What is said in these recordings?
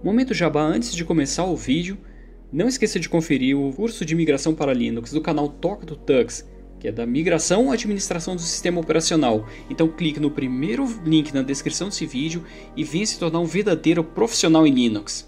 Momento jabá antes de começar o vídeo, não esqueça de conferir o curso de migração para Linux do canal Toca do Tux, que é da migração à administração do sistema operacional. Então clique no primeiro link na descrição desse vídeo e venha se tornar um verdadeiro profissional em Linux.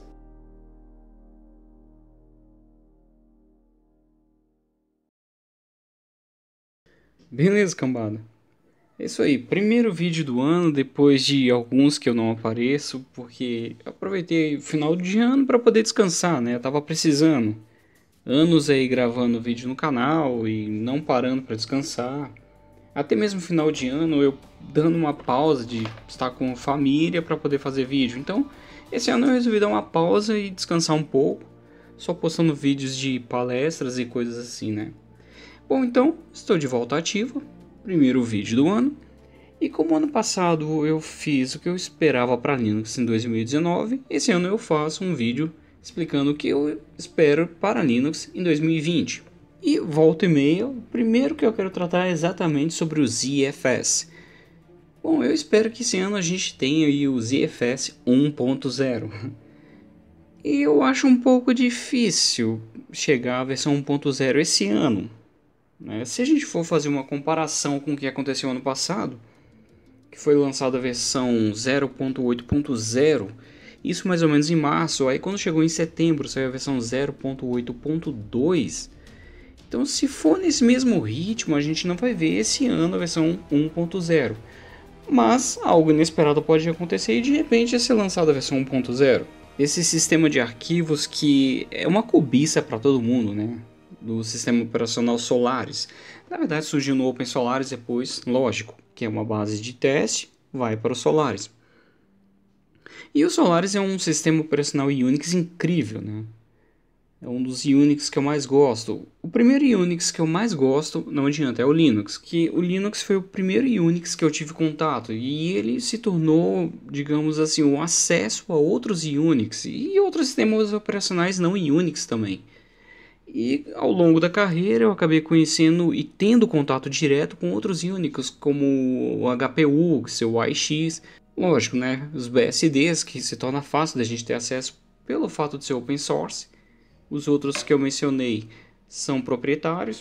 Beleza, cambada? É isso aí, primeiro vídeo do ano, depois de alguns que eu não apareço, porque eu aproveitei o final de ano para poder descansar, né? Eu tava precisando. Anos aí gravando vídeo no canal e não parando para descansar. Até mesmo final de ano eu dando uma pausa de estar com família para poder fazer vídeo. Então, esse ano eu resolvi dar uma pausa e descansar um pouco, só postando vídeos de palestras e coisas assim, né? Bom, então, estou de volta ativa, primeiro vídeo do ano, e como ano passado eu fiz o que eu esperava para Linux em 2019, esse ano eu faço um vídeo explicando o que eu espero para Linux em 2020. E volta e meia, o primeiro que eu quero tratar é exatamente sobre o ZFS. Bom, eu espero que esse ano a gente tenha aí o ZFS 1.0. E eu acho um pouco difícil chegar à versão 1.0 esse ano. Se a gente for fazer uma comparação com o que aconteceu ano passado, que foi lançada a versão 0.8.0, isso mais ou menos em março, aí quando chegou em setembro saiu a versão 0.8.2, então se for nesse mesmo ritmo a gente não vai ver esse ano a versão 1.0, mas algo inesperado pode acontecer e de repente ia ser lançada a versão 1.0. Esse sistema de arquivos que é uma cobiça para todo mundo, né? Do sistema operacional Solaris. Na verdade surgiu no Open Solaris depois, lógico, que é uma base de teste, vai para o Solaris. E o Solaris é um sistema operacional Unix incrível, né? É um dos Unix que eu mais gosto. O primeiro Unix que eu mais gosto, não adianta, é o Linux. Que o Linux foi o primeiro Unix que eu tive contato. E ele se tornou, digamos assim, um acesso a outros Unix e outros sistemas operacionais não Unix também. E ao longo da carreira eu acabei conhecendo e tendo contato direto com outros Unix, como o HPU, o seu AIX. Lógico, né? Os BSDs, que se torna fácil da gente ter acesso pelo fato de ser open source. Os outros que eu mencionei são proprietários.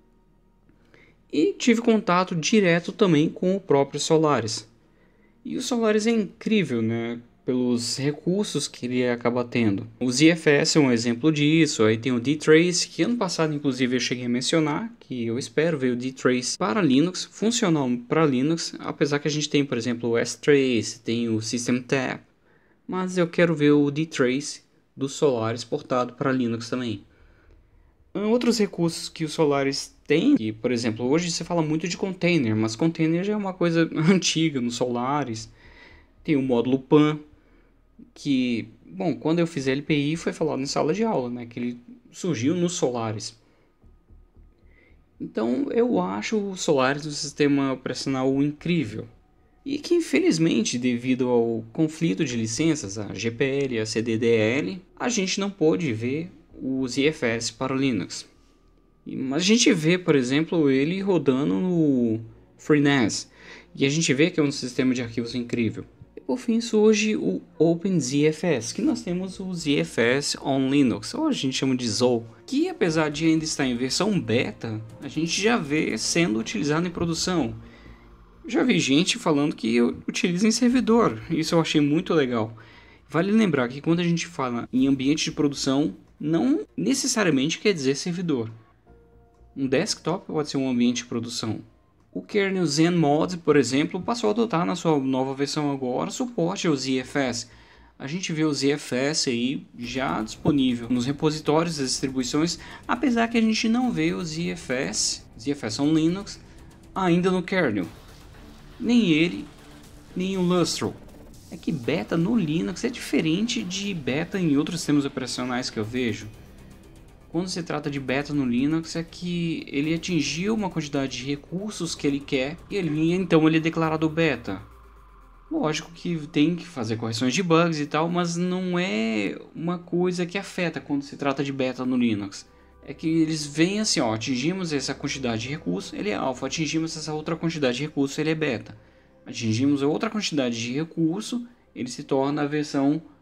E tive contato direto também com o próprio Solaris. E o Solaris é incrível, né? Pelos recursos que ele acaba tendo. O ZFS é um exemplo disso, aí tem o dtrace, que ano passado inclusive eu cheguei a mencionar, que eu espero ver o dtrace para Linux, funcional para Linux, apesar que a gente tem, por exemplo, o strace, tem o systemtab, mas eu quero ver o dtrace do Solaris portado para Linux também. Outros recursos que o Solaris tem, que, por exemplo, hoje se fala muito de container, mas container já é uma coisa antiga no Solaris. Tem o módulo PAN, que, bom, quando eu fiz LPI foi falado em sala de aula, né, que ele surgiu no Solaris. Então eu acho o Solaris um sistema operacional incrível. E que infelizmente, devido ao conflito de licenças, a GPL e a CDDL, a gente não pôde ver o ZFS para o Linux. Mas a gente vê, por exemplo, ele rodando no FreeNAS. E a gente vê que é um sistema de arquivos incrível. Por fim surge o OpenZFS, que nós temos o ZFS on Linux, ou a gente chama de ZOL, que apesar de ainda estar em versão beta, a gente já vê sendo utilizado em produção. Já vi gente falando que utiliza em servidor, isso eu achei muito legal. Vale lembrar que quando a gente fala em ambiente de produção, não necessariamente quer dizer servidor. Um desktop pode ser um ambiente de produção. O kernel ZenMod, por exemplo, passou a adotar na sua nova versão agora suporte ao ZFS. A gente vê o ZFS aí já disponível nos repositórios das distribuições, apesar que a gente não vê o ZFS on Linux, ainda no kernel. Nem ele, nem o Lustro. É que beta no Linux é diferente de beta em outros sistemas operacionais que eu vejo. Quando se trata de beta no Linux é que ele atingiu uma quantidade de recursos que ele quer e então ele é declarado beta. Lógico que tem que fazer correções de bugs e tal, mas não é uma coisa que afeta quando se trata de beta no Linux. É que eles veem assim, ó, atingimos essa quantidade de recursos, ele é alpha, atingimos essa outra quantidade de recursos, ele é beta. Atingimos a outra quantidade de recurso, ele se torna a versão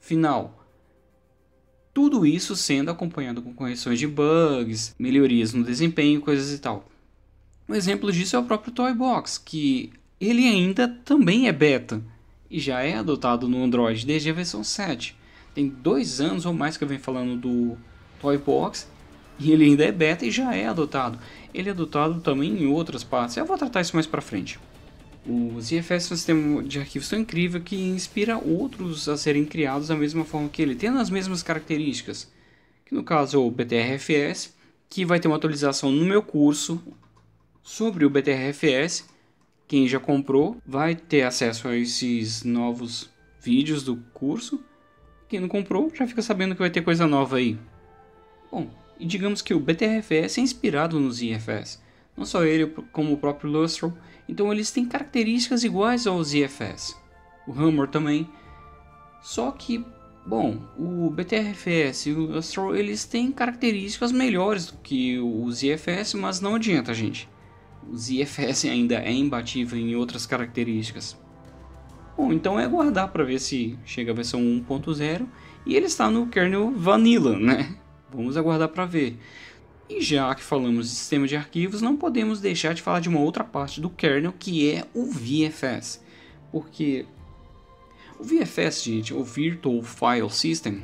final. Tudo isso sendo acompanhado com correções de bugs, melhorias no desempenho, coisas e tal. Um exemplo disso é o próprio Toy Box, que ele ainda também é beta e já é adotado no Android desde a versão 7. Tem 2 anos ou mais que eu venho falando do Toy Box e ele ainda é beta e já é adotado. Ele é adotado também em outras partes, eu vou tratar isso mais pra frente. O ZFS é um sistema de arquivos tão incrível que inspira outros a serem criados da mesma forma que ele, tendo as mesmas características. Que no caso é o BTRFS, que vai ter uma atualização no meu curso sobre o BTRFS. Quem já comprou vai ter acesso a esses novos vídeos do curso. Quem não comprou já fica sabendo que vai ter coisa nova aí. Bom, e digamos que o BTRFS é inspirado no ZFS. Não só ele, como o próprio Lustral. Então eles têm características iguais ao ZFS. O Hammer também. Só que, bom, o BTRFS e o Lustral eles têm características melhores do que o ZFS, mas não adianta, gente. O ZFS ainda é imbatível em outras características. Bom, então é aguardar para ver se chega a versão 1.0 e ele está no kernel Vanilla, né? Vamos aguardar para ver. E já que falamos de sistema de arquivos, não podemos deixar de falar de uma outra parte do kernel, que é o VFS. Porque o VFS, gente, o Virtual File System,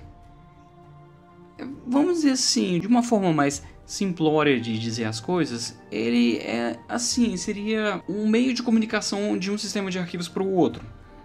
vamos dizer assim, de uma forma mais simplória de dizer as coisas, ele é assim, seria um meio de comunicação de um sistema de arquivos para o outro.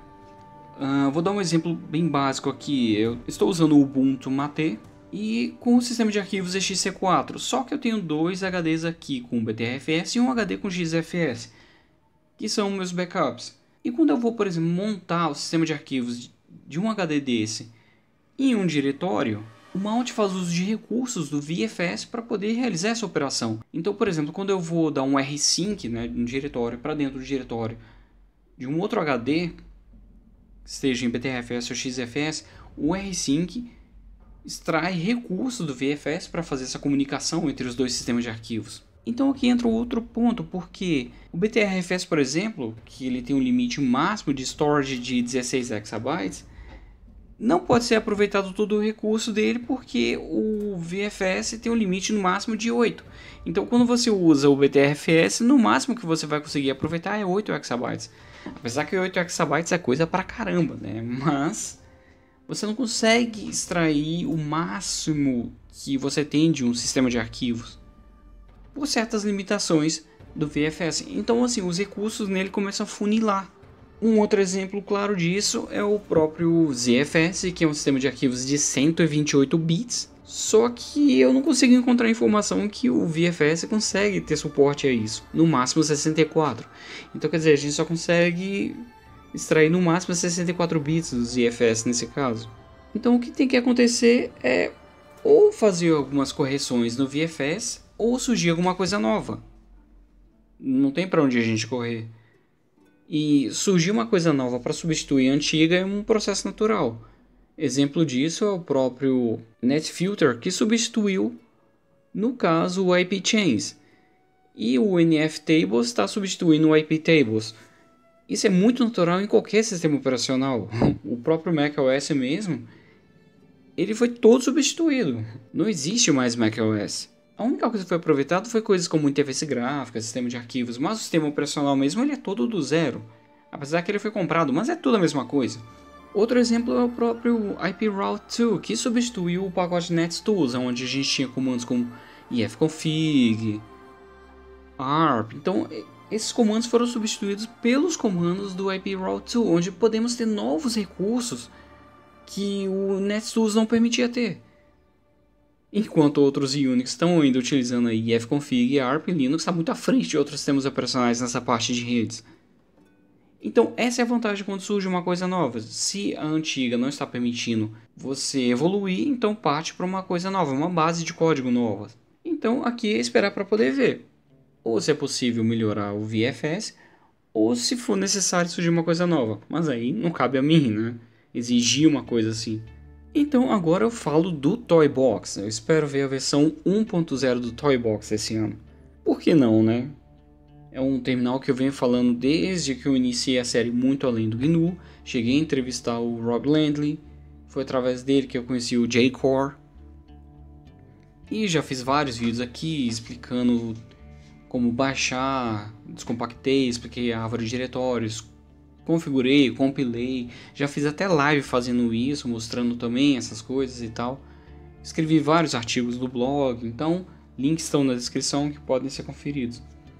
Vou dar um exemplo bem básico aqui. Eu estou usando o Ubuntu Mate e com o sistema de arquivos XC4, só que eu tenho 2 HDs aqui com BTRFS e um HD com XFS, que são meus backups. E quando eu vou, por exemplo, montar o sistema de arquivos de um HD desse em um diretório, o mount faz uso de recursos do VFS para poder realizar essa operação. Então, por exemplo, quando eu vou dar um rsync, né, de um diretório para dentro do diretório de um outro HD, seja em BTRFS ou XFS, o rsync extrai recursos do VFS para fazer essa comunicação entre os dois sistemas de arquivos. Então aqui entra outro ponto, porque o BTRFS, por exemplo, que ele tem um limite máximo de storage de 16 exabytes, não pode ser aproveitado todo o recurso dele porque o VFS tem um limite no máximo de 8. Então quando você usa o BTRFS, no máximo que você vai conseguir aproveitar é 8 exabytes. Apesar que 8 exabytes é coisa pra caramba, né? Mas você não consegue extrair o máximo que você tem de um sistema de arquivos por certas limitações do VFS. Então assim, os recursos nele começam a funilar. Um outro exemplo claro disso é o próprio ZFS, que é um sistema de arquivos de 128 bits. Só que eu não consigo encontrar informação que o VFS consegue ter suporte a isso, no máximo 64. Então quer dizer, a gente só consegue extrair no máximo 64 bits do ZFS nesse caso. Então o que tem que acontecer é ou fazer algumas correções no VFS ou surgir alguma coisa nova. Não tem para onde a gente correr. E surgir uma coisa nova para substituir a antiga é um processo natural. Exemplo disso é o próprio NetFilter, que substituiu, no caso, o IP Chains. E o NFTables está substituindo o IP Tables. Isso é muito natural em qualquer sistema operacional. O próprio macOS mesmo, ele foi todo substituído. Não existe mais macOS. A única coisa que foi aproveitada foi coisas como interface gráfica, sistema de arquivos, mas o sistema operacional mesmo ele é todo do zero. Apesar que ele foi comprado, mas é tudo a mesma coisa. Outro exemplo é o próprio IP Route 2, que substituiu o pacote NetTools, onde a gente tinha comandos como ifconfig, ARP. Então, esses comandos foram substituídos pelos comandos do IP Route 2, onde podemos ter novos recursos que o NetTools não permitia ter. Enquanto outros Unix estão ainda utilizando a ifconfig e ARP, Linux está muito à frente de outros sistemas operacionais nessa parte de redes. Então essa é a vantagem quando surge uma coisa nova. Se a antiga não está permitindo você evoluir, então parte para uma coisa nova, uma base de código nova. Então aqui é esperar para poder ver. Ou se é possível melhorar o VFS, ou se for necessário surgir uma coisa nova. Mas aí não cabe a mim, né? Exigir uma coisa assim. Então agora eu falo do Toy Box. Eu espero ver a versão 1.0 do Toy Box esse ano. Por que não, né? É um terminal que eu venho falando desde que eu iniciei a série Muito Além do GNU. Cheguei a entrevistar o Rob Landley. Foi através dele que eu conheci o J-Core. E já fiz vários vídeos aqui explicando como baixar, descompactei, expliquei a árvore de diretórios, configurei, compilei. Já fiz até live fazendo isso, mostrando também essas coisas e tal. Escrevi vários artigos do blog, então links estão na descrição que podem ser conferidos.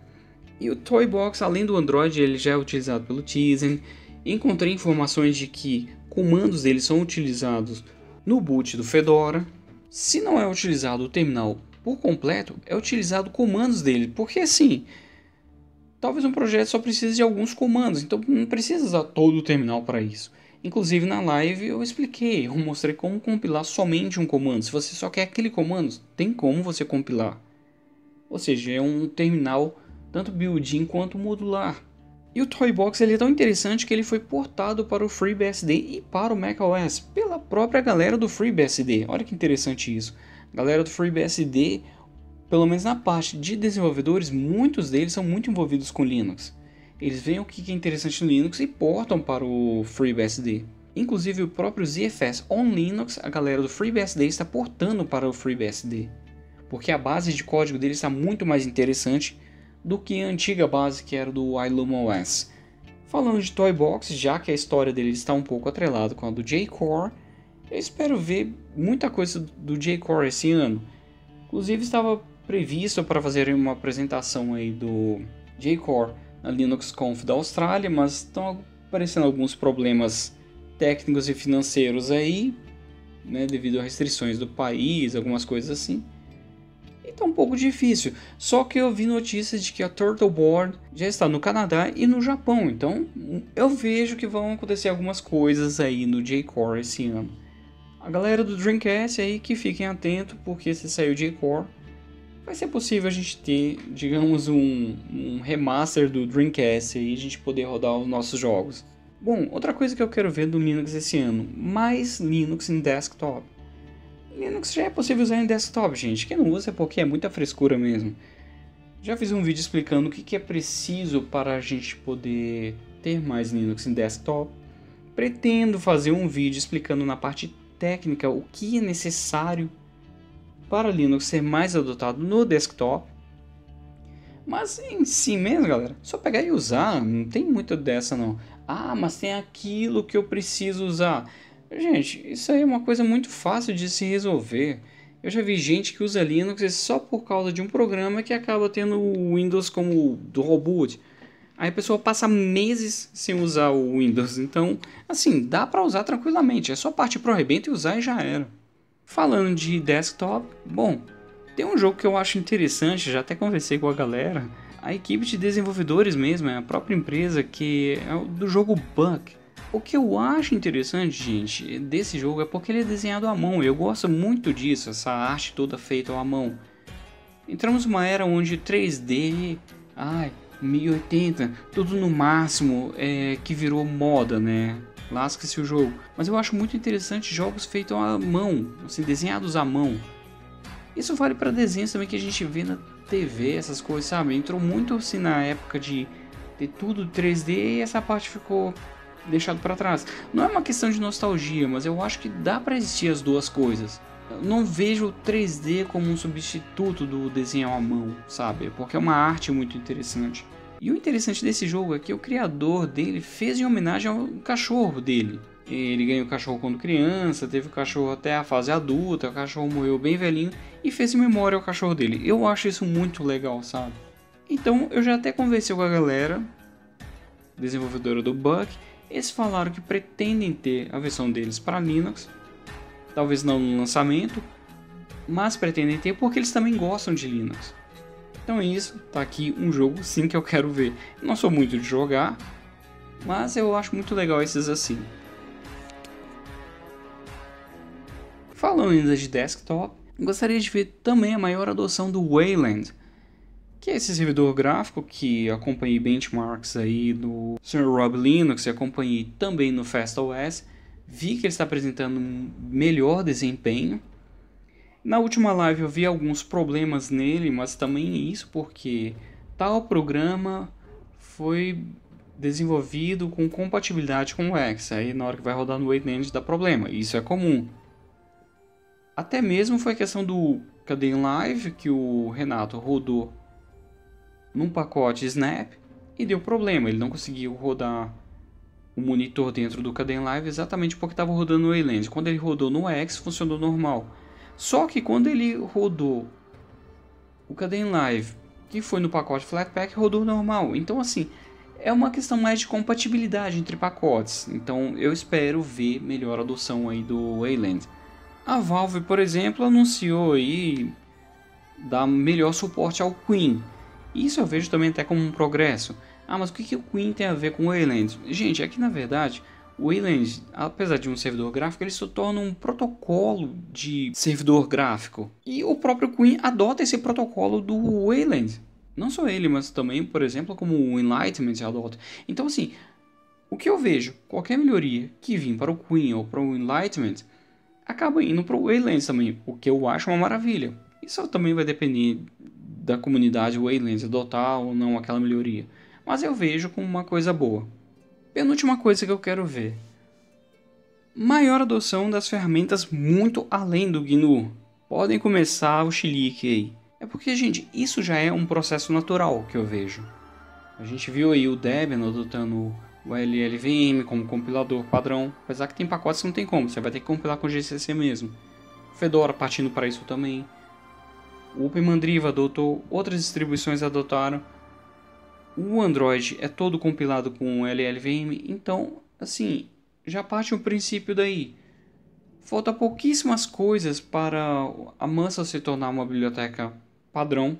E o Toybox, além do Android, ele já é utilizado pelo Tizen. Encontrei informações de que comandos dele são utilizados no boot do Fedora. Se não é utilizado o terminal por completo, é utilizado comandos dele, porque assim, talvez um projeto só precise de alguns comandos, então não precisa usar todo o terminal para isso. Inclusive na live eu expliquei, eu mostrei como compilar somente um comando. Se você só quer aquele comando, tem como você compilar. Ou seja, é um terminal tanto built-in quanto modular. E o Toybox ele é tão interessante que ele foi portado para o FreeBSD e para o macOS pela própria galera do FreeBSD. Olha que interessante isso. A galera do FreeBSD, pelo menos na parte de desenvolvedores, muitos deles são muito envolvidos com Linux. Eles veem o que é interessante no Linux e portam para o FreeBSD. Inclusive o próprio ZFS on Linux, a galera do FreeBSD está portando para o FreeBSD. Porque a base de código dele está muito mais interessante do que a antiga base que era do ILUMOS. Falando de Toybox, já que a história dele está um pouco atrelada com a do J-Core, eu espero ver muita coisa do J-Core esse ano. Inclusive estava previsto para fazer uma apresentação aí do J-Core na LinuxConf da Austrália, mas estão aparecendo alguns problemas técnicos e financeiros aí, né, devido a restrições do país, algumas coisas assim. E tá um pouco difícil, só que eu vi notícias de que a Turtleboard já está no Canadá e no Japão, então eu vejo que vão acontecer algumas coisas aí no J-Core esse ano. A galera do Dreamcast aí que fiquem atentos, porque se sair o J-Core, vai ser possível a gente ter, digamos, um remaster do Dreamcast e a gente poder rodar os nossos jogos. Bom, outra coisa que eu quero ver do Linux esse ano, mais Linux em desktop. Linux já é possível usar em desktop, gente. Quem não usa é porque é muita frescura mesmo. Já fiz um vídeo explicando o que é preciso para a gente poder ter mais Linux em desktop. Pretendo fazer um vídeo explicando na parte técnica o que é necessário para Linux ser mais adotado no desktop. Mas em si mesmo, galera, só pegar e usar, não tem muito dessa não. Ah, mas tem aquilo que eu preciso usar. Gente, isso aí é uma coisa muito fácil de se resolver. Eu já vi gente que usa Linux só por causa de um programa que acaba tendo o Windows como do root. Aí a pessoa passa meses sem usar o Windows. Então, assim, dá para usar tranquilamente. É só partir pro arrebento e usar e já era. Falando de desktop, bom, tem um jogo que eu acho interessante, já até conversei com a galera. A equipe de desenvolvedores mesmo, é a própria empresa que é do jogo Buck. O que eu acho interessante, gente, desse jogo é porque ele é desenhado à mão. Eu gosto muito disso, essa arte toda feita à mão. Entramos numa era onde 3D, 1080, tudo no máximo, que virou moda, né? Lasca-se o jogo. Mas eu acho muito interessante jogos feitos à mão, assim, desenhados à mão. Isso vale para desenhos também que a gente vê na TV, essas coisas, sabe? Entrou muito assim na época de ter tudo 3D e essa parte ficou deixado para trás. Não é uma questão de nostalgia, mas eu acho que dá para existir as duas coisas. Eu não vejo o 3D como um substituto do desenho à mão, sabe? Porque é uma arte muito interessante. E o interessante desse jogo é que o criador dele fez em homenagem ao cachorro dele. Ele ganhou o cachorro quando criança, teve o cachorro até a fase adulta, o cachorro morreu bem velhinho e fez em memória ao cachorro dele. Eu acho isso muito legal, sabe? Então eu já até conversei com a galera, desenvolvedora do Buck. Eles falaram que pretendem ter a versão deles para Linux, talvez não no lançamento, mas pretendem ter porque eles também gostam de Linux. Então é isso, tá aqui um jogo sim que eu quero ver. Não sou muito de jogar, mas eu acho muito legal esses assim. Falando ainda de desktop, gostaria de ver também a maior adoção do Wayland, que é esse servidor gráfico que acompanhei benchmarks aí do Sr. Rob Linux e acompanhei também no FastOS. Vi que ele está apresentando um melhor desempenho. Na última live eu vi alguns problemas nele, mas também isso porque tal programa foi desenvolvido com compatibilidade com o X. Aí na hora que vai rodar no Wayland dá problema. Isso é comum. Até mesmo foi a questão do Kdenlive, que o Renato rodou num pacote Snap e deu problema. Ele não conseguiu rodar o monitor dentro do Kdenlive exatamente porque estava rodando no Wayland. Quando ele rodou no X, funcionou normal. Só que quando ele rodou o Kdenlive, que foi no pacote Flatpak, rodou normal. Então assim, é uma questão mais de compatibilidade entre pacotes. Então eu espero ver melhor adoção aí do Wayland. A Valve, por exemplo, anunciou aí dar melhor suporte ao Queen. Isso eu vejo também até como um progresso. Ah, mas o que o Queen tem a ver com o Wayland? Gente, é que na verdade o Wayland, apesar de um servidor gráfico, ele se torna um protocolo de servidor gráfico. E o próprio Queen adota esse protocolo do Wayland. Não só ele, mas também, por exemplo, como o Enlightenment adota. Então assim, o que eu vejo, qualquer melhoria que vir para o Queen ou para o Enlightenment, acaba indo para o Wayland também, o que eu acho uma maravilha. Isso também vai depender da comunidade Wayland adotar ou não aquela melhoria. Mas eu vejo como uma coisa boa. Penúltima coisa que eu quero ver: maior adoção das ferramentas muito além do GNU. Podem começar o chilique aí. É porque, gente, isso já é um processo natural que eu vejo. A gente viu aí o Debian adotando o LLVM como compilador padrão, apesar que tem pacotes que não tem como, você vai ter que compilar com GCC mesmo. Fedora partindo para isso também. O OpenMandriva adotou, outras distribuições adotaram. O Android é todo compilado com LLVM, então, assim, já parte o princípio daí. Falta pouquíssimas coisas para a Mansa se tornar uma biblioteca padrão.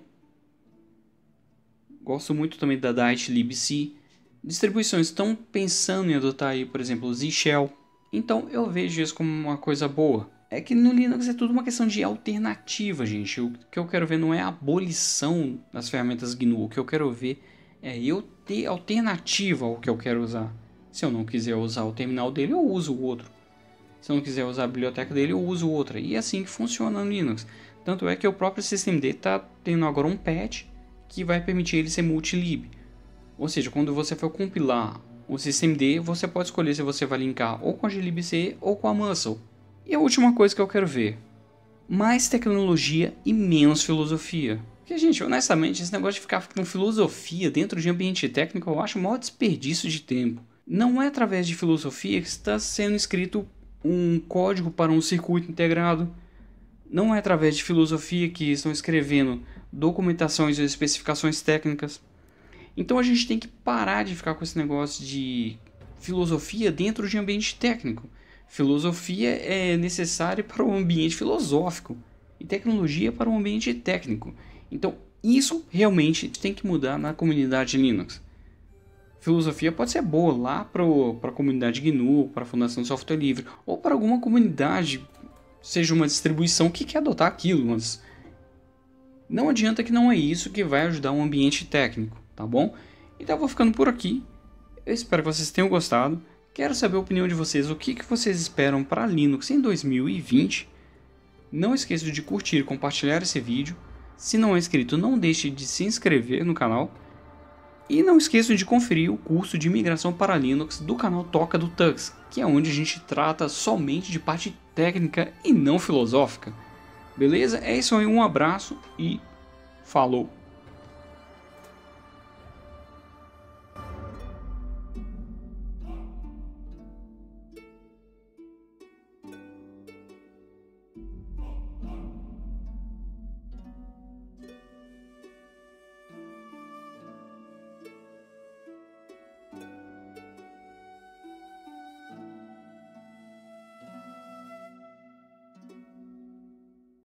Gosto muito também da Dite libc. Distribuições estão pensando em adotar aí, por exemplo, o Z-Shell. Então eu vejo isso como uma coisa boa. É que no Linux é tudo uma questão de alternativa, gente. O que eu quero ver não é a abolição das ferramentas GNU. O que eu quero ver é eu ter alternativa ao que eu quero usar. Se eu não quiser usar o terminal dele, eu uso o outro. Se eu não quiser usar a biblioteca dele, eu uso outra. E é assim que funciona no Linux. Tanto é que o próprio systemd está tendo agora um patch que vai permitir ele ser multilib. Ou seja, quando você for compilar o systemd, você pode escolher se você vai linkar ou com a glibc ou com a Muscle. E a última coisa que eu quero ver: mais tecnologia e menos filosofia. Porque, gente, honestamente, esse negócio de ficar com filosofia dentro de ambiente técnico eu acho o maior desperdício de tempo. Não é através de filosofia que está sendo escrito um código para um circuito integrado. Não é através de filosofia que estão escrevendo documentações e especificações técnicas. Então a gente tem que parar de ficar com esse negócio de filosofia dentro de ambiente técnico. Filosofia é necessária para o ambiente filosófico e tecnologia para o ambiente técnico. Então isso realmente tem que mudar na comunidade Linux. Filosofia pode ser boa lá para a comunidade GNU, para a Fundação de Software Livre, ou para alguma comunidade, seja uma distribuição que quer adotar aquilo, mas não adianta que não é isso que vai ajudar um ambiente técnico, tá bom? Então eu vou ficando por aqui, eu espero que vocês tenham gostado, quero saber a opinião de vocês, o que vocês esperam para Linux em 2020, não esqueça de curtir e compartilhar esse vídeo, se não é inscrito não deixe de se inscrever no canal, e não esqueçam de conferir o curso de migração para Linux do canal Toca do Tux, que é onde a gente trata somente de parte técnica e não filosófica. Beleza? É isso aí, um abraço e falou!